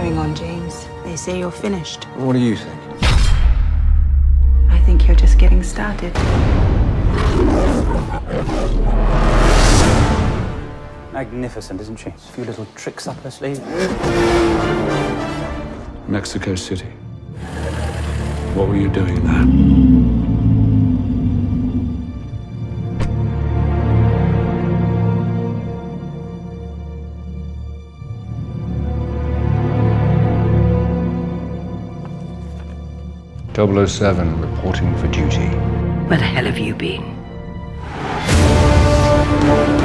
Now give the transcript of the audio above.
going on, James. They say you're finished. What do you think? I think you're just getting started. Magnificent, isn't she? A few little tricks up her sleeve. Mexico City. What were you doing there? 007 reporting for duty. Where the hell have you been?